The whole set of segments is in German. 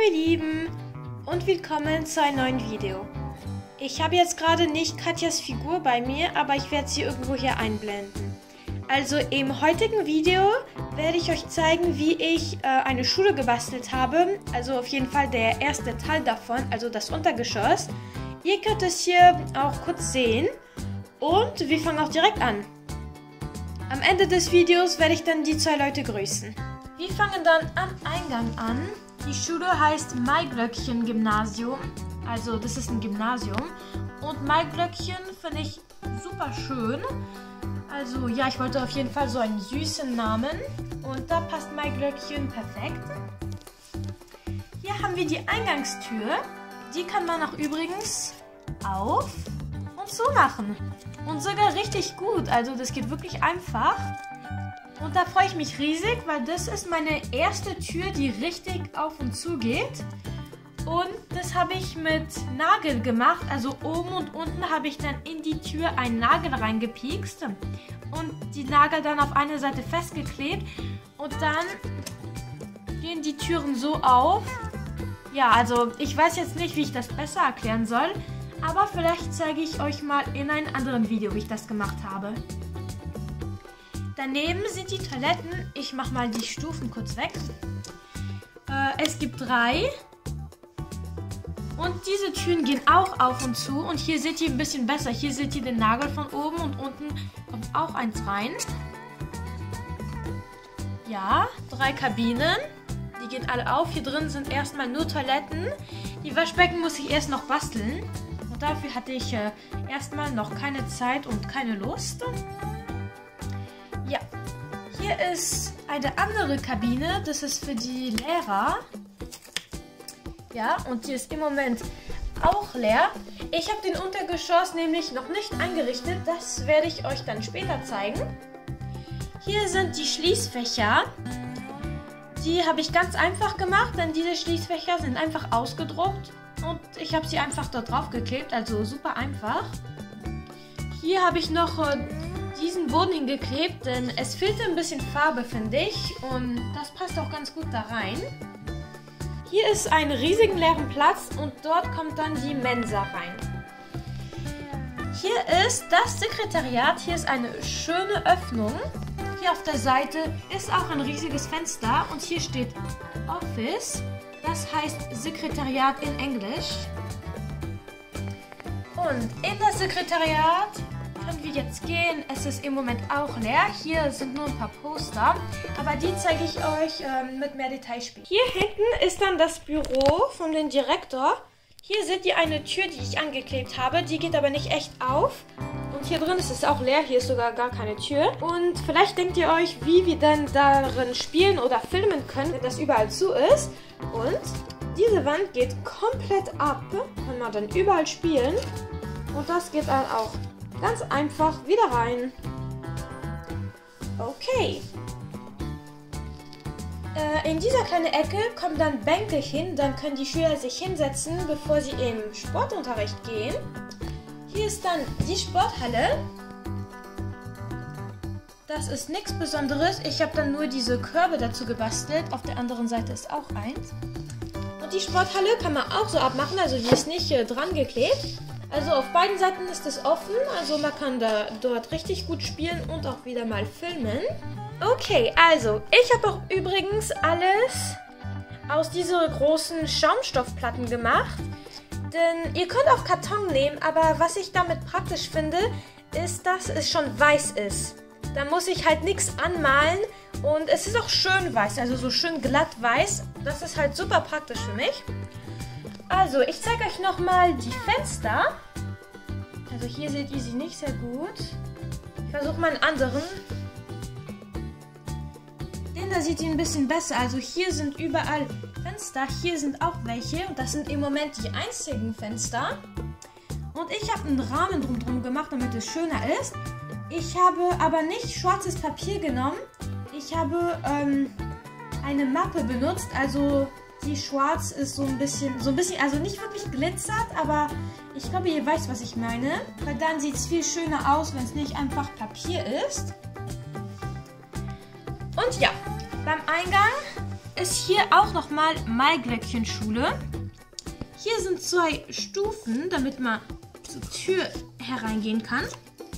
ihr Lieben und willkommen zu einem neuen Video. Ich habe jetzt gerade nicht Katjas Figur bei mir, aber ich werde sie irgendwo hier einblenden. Also im heutigen Video werde ich euch zeigen, wie ich eine Schule gebastelt habe. Also auf jeden Fall der erste Teil davon, also das Untergeschoss. Ihr könnt es hier auch kurz sehen und wir fangen auch direkt an. Am Ende des Videos werde ich dann die zwei Leute grüßen. Wir fangen dann am Eingang an. Die Schule heißt Maiglöckchen-Gymnasium. Also das ist ein Gymnasium. Und Maiglöckchen finde ich super schön. Also ja, ich wollte auf jeden Fall so einen süßen Namen. Und da passt Maiglöckchen perfekt. Hier haben wir die Eingangstür. Die kann man auch übrigens auf und zu machen. Und sogar richtig gut. Also das geht wirklich einfach. Und da freue ich mich riesig, weil das ist meine erste Tür, die richtig auf und zu geht. Und das habe ich mit Nagel gemacht. Also oben und unten habe ich dann in die Tür einen Nagel reingepiekst. Und die Nagel dann auf eine Seite festgeklebt. Und dann gehen die Türen so auf. Ja, also ich weiß jetzt nicht, wie ich das besser erklären soll. Aber vielleicht zeige ich euch mal in einem anderen Video, wie ich das gemacht habe. Daneben sind die Toiletten. Ich mache mal die Stufen kurz weg. Es gibt 3. Und diese Türen gehen auch auf und zu. Und hier seht ihr ein bisschen besser. Hier seht ihr den Nagel von oben und unten kommt auch eins rein. Ja, 3 Kabinen. Die gehen alle auf. Hier drin sind erstmal nur Toiletten. Die Waschbecken muss ich erst noch basteln. Und dafür hatte ich erstmal noch keine Zeit und keine Lust. Ja, hier ist eine andere Kabine, das ist für die Lehrer. Ja, und die ist im Moment auch leer. Ich habe den Untergeschoss nämlich noch nicht eingerichtet, das werde ich euch dann später zeigen. Hier sind die Schließfächer. Die habe ich ganz einfach gemacht, denn diese Schließfächer sind einfach ausgedruckt. Und ich habe sie einfach dort drauf geklebt, also super einfach. Hier habe ich noch diesen Boden hingeklebt, denn es fehlte ein bisschen Farbe, finde ich. Und das passt auch ganz gut da rein. Hier ist ein riesigen leeren Platz und dort kommt dann die Mensa rein. Hier ist das Sekretariat. Hier ist eine schöne Öffnung. Hier auf der Seite ist auch ein riesiges Fenster und hier steht Office. Das heißt Sekretariat in Englisch. Und in das Sekretariat können wir jetzt gehen. Es ist im Moment auch leer. Hier sind nur ein paar Poster, aber die zeige ich euch mit mehr Details später. Hier hinten ist dann das Büro von dem Direktor. Hier seht ihr eine Tür, die ich angeklebt habe. Die geht aber nicht echt auf. Und hier drin ist es auch leer. Hier ist sogar gar keine Tür. Und vielleicht denkt ihr euch, wie wir dann darin spielen oder filmen können, wenn das überall zu ist. Und diese Wand geht komplett ab. Kann man dann überall spielen. Und das geht dann auch ganz einfach wieder rein. Okay. In dieser kleinen Ecke kommen dann Bänke hin. Dann können die Schüler sich hinsetzen, bevor sie im Sportunterricht gehen. Hier ist dann die Sporthalle. Das ist nichts Besonderes. Ich habe dann nur diese Körbe dazu gebastelt. Auf der anderen Seite ist auch eins. Und die Sporthalle kann man auch so abmachen. Also die ist nicht dran geklebt. Also auf beiden Seiten ist es offen, also man kann dort richtig gut spielen und auch wieder mal filmen. Okay, also ich habe auch übrigens alles aus diesen großen Schaumstoffplatten gemacht. Denn ihr könnt auch Karton nehmen, aber was ich damit praktisch finde, ist, dass es schon weiß ist. Da muss ich halt nichts anmalen und es ist auch schön weiß, also so schön glatt weiß. Das ist halt super praktisch für mich. Also, ich zeige euch nochmal die Fenster. Also hier seht ihr sie nicht sehr gut. Ich versuche mal einen anderen. Den da seht ihr ein bisschen besser. Also hier sind überall Fenster. Hier sind auch welche. Und das sind im Moment die einzigen Fenster. Und ich habe einen Rahmen drumherum gemacht, damit es schöner ist. Ich habe aber nicht schwarzes Papier genommen. Ich habe eine Mappe benutzt. Also die schwarz ist so ein bisschen, also nicht wirklich glitzert, aber ich glaube, ihr wisst, was ich meine. Weil dann sieht es viel schöner aus, wenn es nicht einfach Papier ist. Und ja, beim Eingang ist hier auch nochmal Maiglöckchenschule. Hier sind 2 Stufen, damit man zur Tür hereingehen kann.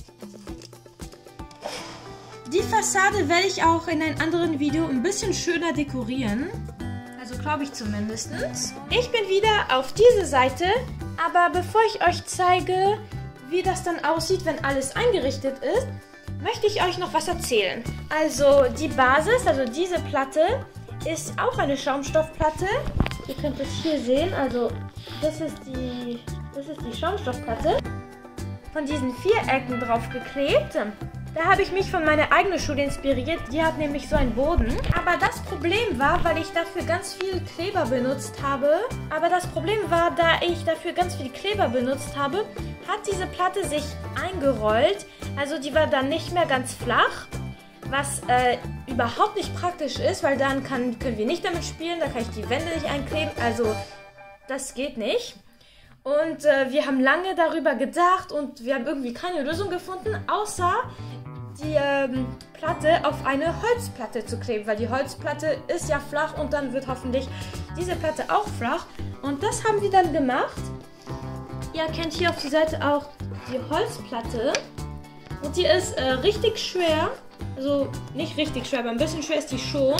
Die Fassade werde ich auch in einem anderen Video ein bisschen schöner dekorieren. Also glaube ich zumindest. Ich bin wieder auf dieser Seite, aber bevor ich euch zeige, wie das dann aussieht, wenn alles eingerichtet ist, möchte ich euch noch was erzählen. Also die Basis, also diese Platte, ist auch eine Schaumstoffplatte. Ihr könnt es hier sehen, also das ist die Schaumstoffplatte. Von diesen 4 Ecken drauf geklebt. Da habe ich mich von meiner eigenen Schule inspiriert. Die hat nämlich so einen Boden. Aber das Problem war, weil ich dafür ganz viel Kleber benutzt habe. Hat diese Platte sich eingerollt. Also die war dann nicht mehr ganz flach. Was überhaupt nicht praktisch ist, weil dann können wir nicht damit spielen. Da kann ich die Wände nicht einkleben. Also das geht nicht. Und wir haben lange darüber gedacht und wir haben irgendwie keine Lösung gefunden, außer die Platte auf eine Holzplatte zu kleben, weil die Holzplatte ist ja flach und dann wird hoffentlich diese Platte auch flach. Und das haben wir dann gemacht. Ihr kennt hier auf die Seite auch die Holzplatte und die ist richtig schwer, also nicht richtig schwer, aber ein bisschen schwer ist die schon.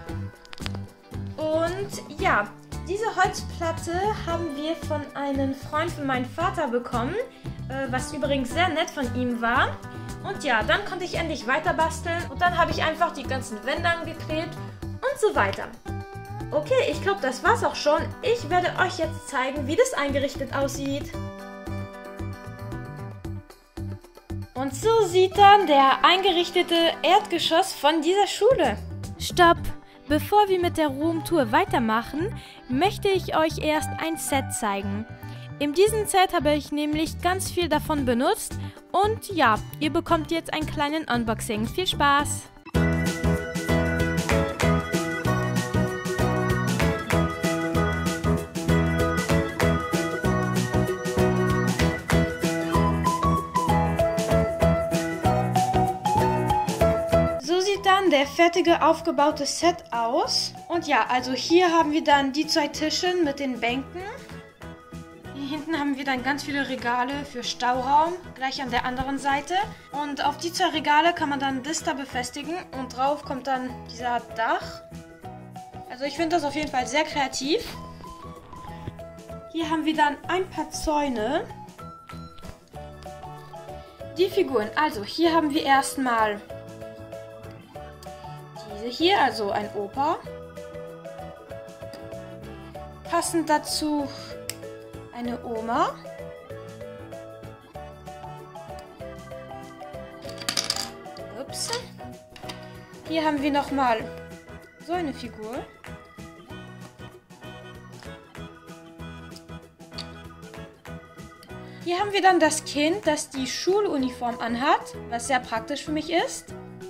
Und ja, diese Holzplatte haben wir von einem Freund von meinem Vater bekommen, was übrigens sehr nett von ihm war. Und ja, dann konnte ich endlich weiter basteln und dann habe ich einfach die ganzen Wände angeklebt und so weiter. Okay, ich glaube, das war's auch schon. Ich werde euch jetzt zeigen, wie das eingerichtet aussieht. Und so sieht dann der eingerichtete Erdgeschoss von dieser Schule. Stopp! Bevor wir mit der Roomtour weitermachen, möchte ich euch erst ein Set zeigen. In diesem Set habe ich nämlich ganz viel davon benutzt und ja, ihr bekommt jetzt einen kleinen Unboxing. Viel Spaß! So sieht dann der fertige aufgebaute Set aus. Und ja, also hier haben wir dann die 2 Tische mit den Bänken. Hier hinten haben wir dann ganz viele Regale für Stauraum, gleich an der anderen Seite. Und auf die 2 Regale kann man dann das da befestigen und drauf kommt dann dieser Dach. Also ich finde das auf jeden Fall sehr kreativ. Hier haben wir dann ein paar Zäune. Die Figuren, also hier haben wir erstmal diese hier, also ein Opa. Passend dazu eine Oma. Ups. Hier haben wir nochmal so eine Figur. Hier haben wir dann das Kind, das die Schuluniform anhat, was sehr praktisch für mich ist.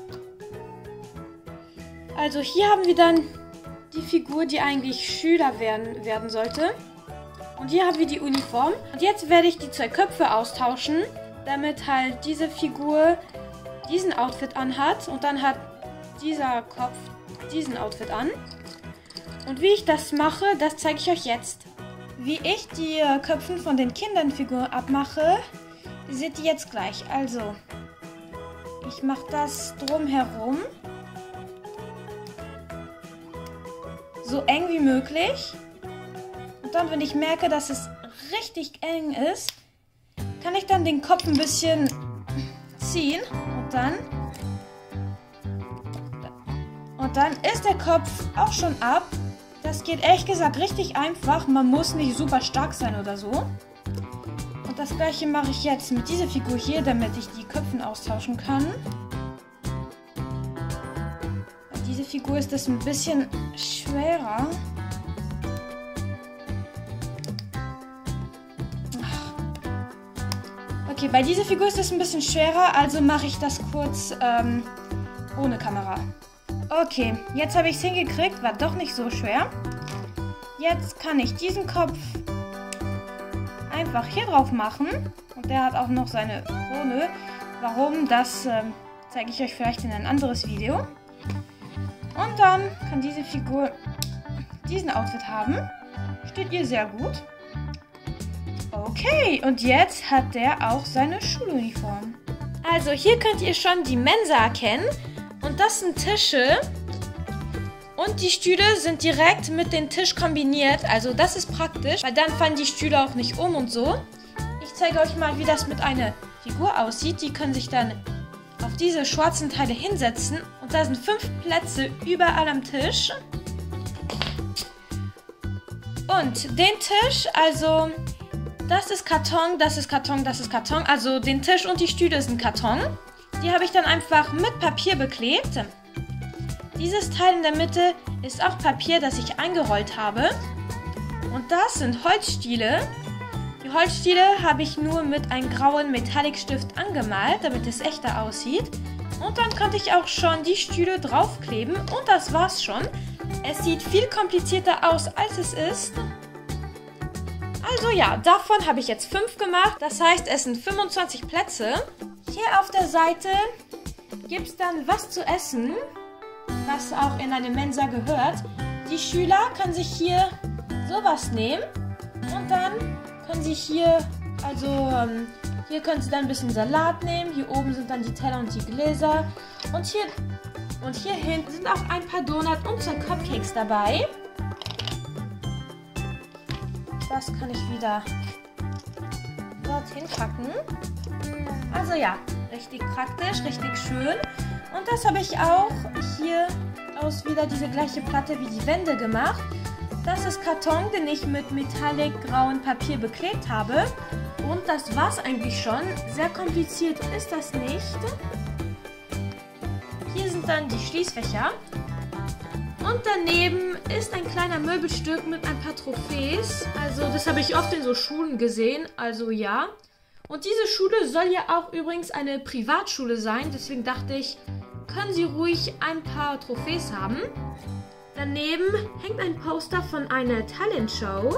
Also hier haben wir dann die Figur, die eigentlich Schüler werden sollte. Und hier haben wir die Uniform. Und jetzt werde ich die 2 Köpfe austauschen, damit halt diese Figur diesen Outfit anhat. Und dann hat dieser Kopf diesen Outfit an. Und wie ich das mache, das zeige ich euch jetzt. Wie ich die Köpfe von den Kinderfiguren abmache, seht ihr jetzt gleich. Also, ich mache das drumherum. So eng wie möglich. Und dann, wenn ich merke, dass es richtig eng ist, kann ich dann den Kopf ein bisschen ziehen. Und dann ist der Kopf auch schon ab. Das geht ehrlich gesagt richtig einfach. Man muss nicht super stark sein oder so. Und das gleiche mache ich jetzt mit dieser Figur hier, damit ich die Köpfe austauschen kann. Bei dieser Figur ist das ein bisschen schwerer. Okay, bei dieser Figur ist das ein bisschen schwerer, also mache ich das kurz ohne Kamera. Okay, jetzt habe ich es hingekriegt, war doch nicht so schwer. Jetzt kann ich diesen Kopf einfach hier drauf machen. Und der hat auch noch seine Krone. Warum, das zeige ich euch vielleicht in ein anderes Video. Und dann kann diese Figur diesen Outfit haben. Steht ihr sehr gut. Okay, und jetzt hat der auch seine Schuluniform. Also hier könnt ihr schon die Mensa erkennen. Und das sind Tische. Und die Stühle sind direkt mit dem Tisch kombiniert. Also das ist praktisch, weil dann fallen die Stühle auch nicht um und so. Ich zeige euch mal, wie das mit einer Figur aussieht. Die können sich dann auf diese schwarzen Teile hinsetzen. Und da sind 5 Plätze überall am Tisch. Und den Tisch, also das ist Karton, das ist Karton, das ist Karton. Also den Tisch und die Stühle sind Karton. Die habe ich dann einfach mit Papier beklebt. Dieses Teil in der Mitte ist auch Papier, das ich eingerollt habe. Und das sind Holzstiele. Die Holzstiele habe ich nur mit einem grauen Metallicstift angemalt, damit es echter aussieht. Und dann konnte ich auch schon die Stühle draufkleben. Und das war's schon. Es sieht viel komplizierter aus, als es ist. Also ja, davon habe ich jetzt 5 gemacht. Das heißt, es sind 25 Plätze. Hier auf der Seite gibt es dann was zu essen, was auch in eine Mensa gehört. Die Schüler können sich hier sowas nehmen. Und dann können sie hier, hier können sie dann ein bisschen Salat nehmen. Hier oben sind dann die Teller und die Gläser. Und hier hinten sind auch ein paar Donuts und 2 Cupcakes dabei. Das kann ich wieder dorthin packen. Also ja, richtig praktisch, richtig schön. Und das habe ich auch hier aus wieder diese gleiche Platte wie die Wände gemacht. Das ist Karton, den ich mit metallic grauen Papier beklebt habe. Und das war's eigentlich schon. Sehr kompliziert ist das nicht. Hier sind dann die Schließfächer. Und daneben ist ein kleiner Möbelstück mit ein paar Trophäes. Also das habe ich oft in so Schulen gesehen. Also ja. Und diese Schule soll ja auch übrigens eine Privatschule sein. Deswegen dachte ich, können sie ruhig ein paar Trophäes haben. Daneben hängt ein Poster von einer Talentshow.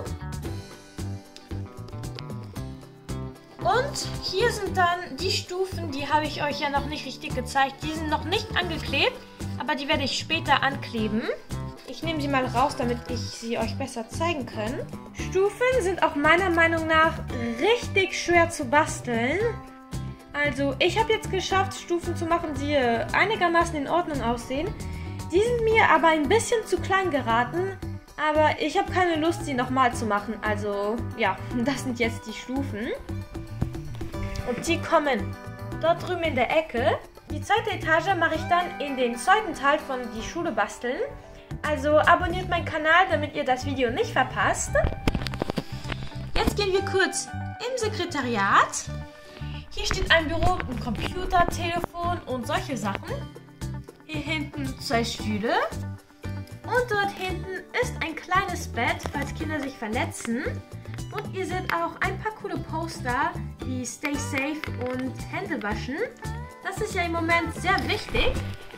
Und hier sind dann die Stufen, die habe ich euch ja noch nicht richtig gezeigt. Die sind noch nicht angeklebt, aber die werde ich später ankleben. Ich nehme sie mal raus, damit ich sie euch besser zeigen kann. Stufen sind auch meiner Meinung nach richtig schwer zu basteln. Also ich habe jetzt geschafft, Stufen zu machen, die einigermaßen in Ordnung aussehen. Die sind mir aber ein bisschen zu klein geraten. Aber ich habe keine Lust, sie nochmal zu machen. Also ja, das sind jetzt die Stufen. Und die kommen dort drüben in der Ecke. Die zweite Etage mache ich dann in den zweiten Teil von die Schule basteln. Also abonniert meinen Kanal, damit ihr das Video nicht verpasst. Jetzt gehen wir kurz im Sekretariat. Hier steht ein Büro, ein Computer, Telefon und solche Sachen. Hier hinten 2 Stühle. Und dort hinten ist ein kleines Bett, falls Kinder sich verletzen. Und ihr seht auch ein paar coole Poster wie Stay Safe und Hände waschen. Das ist ja im Moment sehr wichtig.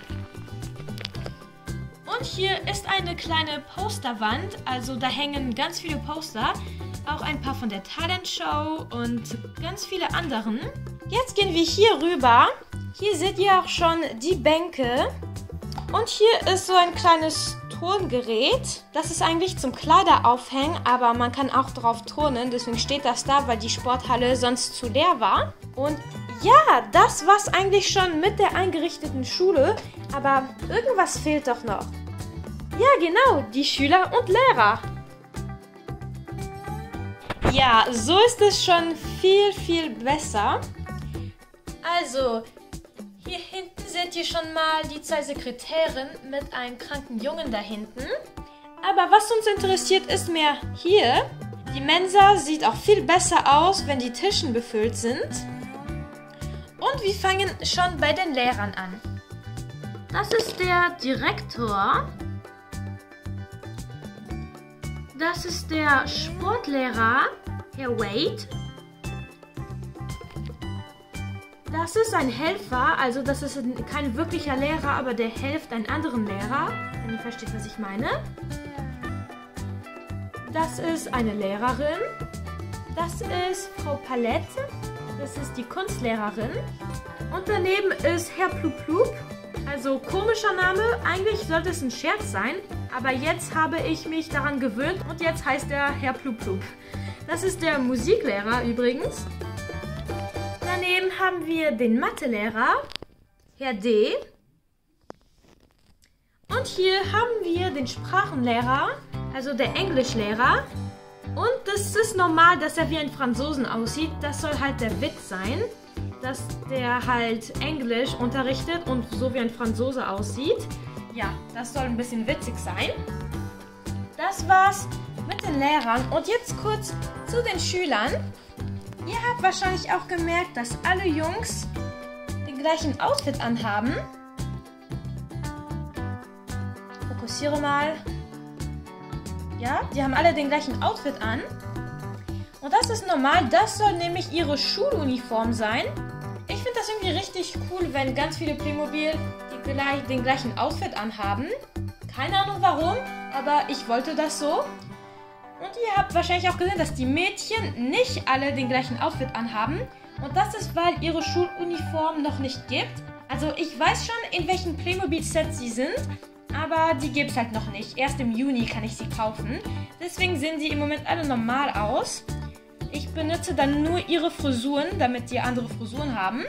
Und hier ist eine kleine Posterwand. Also da hängen ganz viele Poster. Auch ein paar von der Talentshow und ganz viele anderen. Jetzt gehen wir hier rüber. Hier seht ihr auch schon die Bänke. Und hier ist so ein kleines Turngerät. Das ist eigentlich zum Kleider aufhängen, aber man kann auch drauf turnen. Deswegen steht das da, weil die Sporthalle sonst zu leer war. Und ja, das war's eigentlich schon mit der eingerichteten Schule. Aber irgendwas fehlt doch noch. Ja, genau, die Schüler und Lehrer. Ja, so ist es schon viel, viel besser. Also, hier hinten seht ihr schon mal die 2 Sekretärinnen mit einem kranken Jungen da hinten. Aber was uns interessiert, ist mehr hier. Die Mensa sieht auch viel besser aus, wenn die Tischen befüllt sind. Und wir fangen schon bei den Lehrern an. Das ist der Direktor. Das ist der Sportlehrer, Herr Wade. Das ist ein Helfer, also das ist kein wirklicher Lehrer, aber der hilft einem anderen Lehrer, wenn ihr versteht, was ich meine. Das ist eine Lehrerin. Das ist Frau Palette. Das ist die Kunstlehrerin. Und daneben ist Herr Plup Plup. Also Also komischer Name, eigentlich sollte es ein Scherz sein, aber jetzt habe ich mich daran gewöhnt und jetzt heißt er Herr Plup Plup. Das ist der Musiklehrer übrigens. Daneben haben wir den Mathelehrer, Herr D. Und hier haben wir den Sprachenlehrer, also der Englischlehrer. Und das ist normal, dass er wie ein Franzosen aussieht. Das soll halt der Witz sein, dass der halt Englisch unterrichtet und so wie ein Franzose aussieht. Ja, das soll ein bisschen witzig sein. Das war's mit den Lehrern. Und jetzt kurz zu den Schülern. Ihr habt wahrscheinlich auch gemerkt, dass alle Jungs den gleichen Outfit anhaben. Fokussiere mal. Ja, die haben alle den gleichen Outfit an. Und das ist normal, das soll nämlich ihre Schuluniform sein. Ich finde das irgendwie richtig cool, wenn ganz viele Playmobil den gleichen Outfit anhaben. Keine Ahnung warum, aber ich wollte das so. Und ihr habt wahrscheinlich auch gesehen, dass die Mädchen nicht alle den gleichen Outfit anhaben. Und das ist, weil ihre Schuluniform noch nicht gibt. Also ich weiß schon, in welchen Playmobil-Sets sie sind. Aber die gibt es halt noch nicht. Erst im Juni kann ich sie kaufen. Deswegen sehen sie im Moment alle normal aus. Ich benutze dann nur ihre Frisuren, damit die andere Frisuren haben.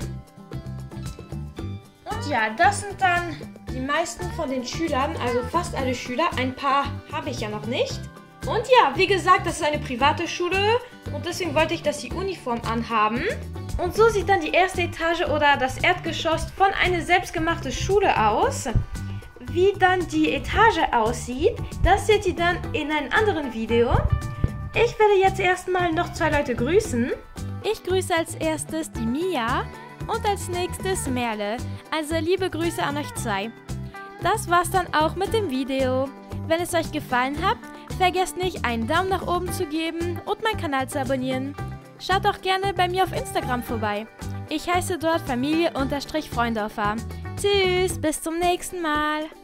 Und ja, das sind dann die meisten von den Schülern, also fast alle Schüler. Ein paar habe ich ja noch nicht. Und ja, wie gesagt, das ist eine private Schule und deswegen wollte ich, dass sie Uniform anhaben. Und so sieht dann die erste Etage oder das Erdgeschoss von einer selbstgemachten Schule aus. Wie dann die Etage aussieht, das seht ihr dann in einem anderen Video. Ich werde jetzt erstmal noch 2 Leute grüßen. Ich grüße als erstes die Mia und als nächstes Merle. Also liebe Grüße an euch 2. Das war's dann auch mit dem Video. Wenn es euch gefallen hat, vergesst nicht einen Daumen nach oben zu geben und meinen Kanal zu abonnieren. Schaut auch gerne bei mir auf Instagram vorbei. Ich heiße dort Familie_Freundorfer. Tschüss, bis zum nächsten Mal.